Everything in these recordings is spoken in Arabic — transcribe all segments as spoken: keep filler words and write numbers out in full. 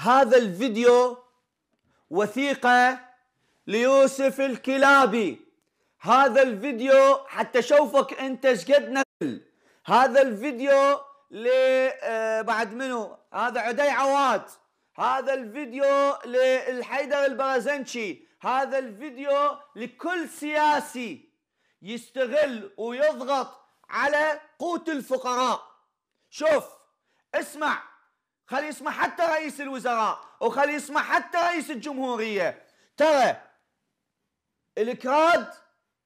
هذا الفيديو وثيقة ليوسف الكلابي. هذا الفيديو حتى شوفك انت شقد نزل. هذا الفيديو ل بعد منو؟ هذا عدي عواد. هذا الفيديو للحيدر البرزنشي. هذا الفيديو لكل سياسي يستغل ويضغط على قوت الفقراء. شوف، اسمع، خلي يسمع حتى رئيس الوزراء وخلي يسمع حتى رئيس الجمهورية. ترى الكراد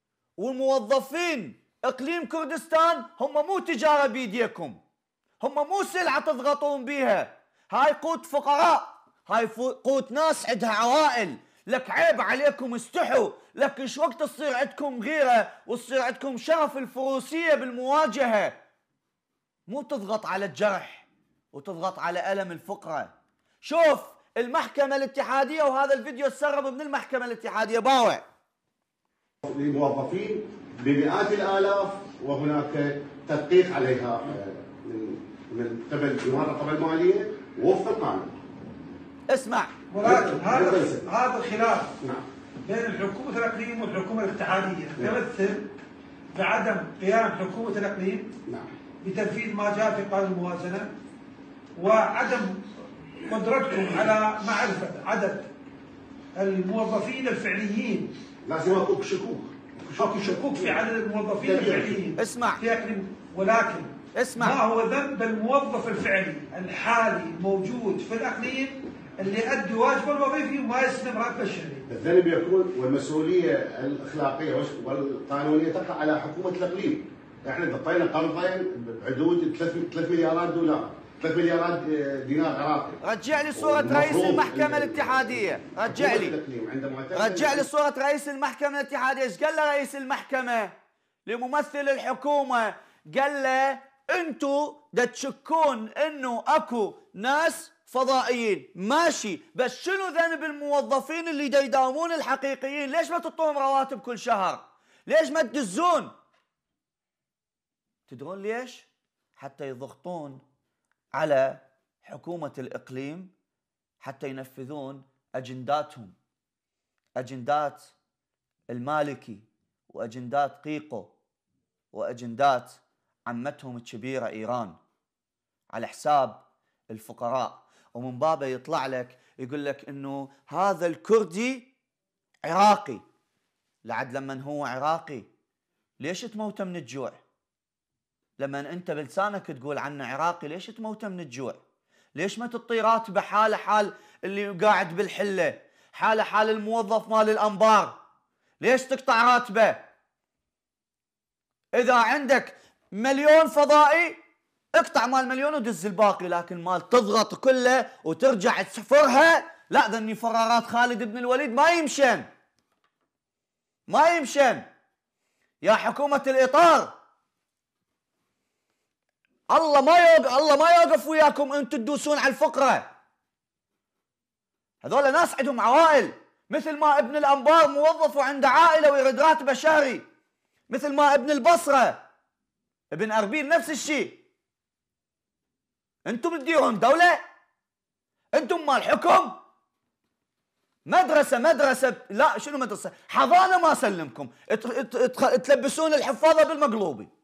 والموظفين اقليم كردستان هم مو تجارة بيديكم، هم مو سلعة تضغطون بيها. هاي قوت فقراء، هاي قوت ناس عندها عوائل. لك عيب عليكم، استحوا. لك ايش وقت تصير عندكم غيرة وتصير عندكم شرف الفروسية بالمواجهة، مو تضغط على الجرح وتضغط على ألم الفقراء. شوف المحكمة الاتحادية، وهذا الفيديو تسرب من المحكمة الاتحادية باوع لموظفين بمئات الآلاف، وهناك تدقيق عليها من قبل جمهور الرقابة المالية ووفق القانون. اسمع، ولكن هذا هذا الخلاف نعم بين الحكومة الإقليم والحكومة الاتحادية يتمثل بعدم قيام حكومة الإقليم نعم بتنفيذ ما جاء في قانون الموازنة، وعدم قدرتكم على معرفة عدد الموظفين الفعليين. لازم اكو شكوك اكو شكوك في عدد الموظفين الفعليين. اسمع في إقليم، ولكن اسمع، ما هو ذنب الموظف الفعلي الحالي موجود في الإقليم اللي يؤدي واجبه الوظيفي وما يستلم راتبه الشهري؟ الذنب يكون والمسؤوليه الاخلاقيه والقانونيه تقع على حكومه الاقليم. احنا دطينا قرضين بحدود ثلاث مليارات دولار، ثلاث مليارات دينار عراقي. رجع لي صورة رئيس المحكمة الاتحادية، رجع لي رجع لي صورة رئيس المحكمة الاتحادية. ايش قال له رئيس المحكمة لممثل الحكومة؟ قال له انتو دا تشكون انه اكو ناس فضائيين، ماشي، بس شنو ذنب الموظفين اللي دا يداومون الحقيقيين؟ ليش ما تعطوهم رواتب كل شهر؟ ليش ما تدزون؟ تدرون ليش؟ حتى يضغطون على حكومة الإقليم حتى ينفذون أجنداتهم، أجندات المالكي وأجندات قيقو وأجندات عمتهم الكبيرة إيران على حساب الفقراء. ومن بابه يطلع لك يقول لك إنه هذا الكردي عراقي. لعد لما هو عراقي ليش تموته من الجوع؟ لما انت بلسانك تقول عنه عراقي ليش تموته من الجوع؟ ليش ما تعطي راتبه حاله حال اللي قاعد بالحله، حاله حال الموظف مال الانبار؟ ليش تقطع راتبه؟ اذا عندك مليون فضائي اقطع مال مليون ودز الباقي، لكن مال تضغط كله وترجع تسفرها، لا، ذني فرارات خالد بن الوليد ما يمشن، ما يمشن يا حكومة الإطار. الله ما يوقف، الله ما يوقف وياكم انتم تدوسون على الفقراء. هذول ناس عندهم عوائل، مثل ما ابن الانبار موظف وعنده عائله ويرد راتبه شهري، مثل ما ابن البصره ابن اربيل نفس الشيء. انتم تديرون دوله؟ انتم مال حكم؟ مدرسه مدرسه لا، شنو مدرسه؟ حضانه ما سلمكم، تلبسون الحفاظه بالمقلوبي.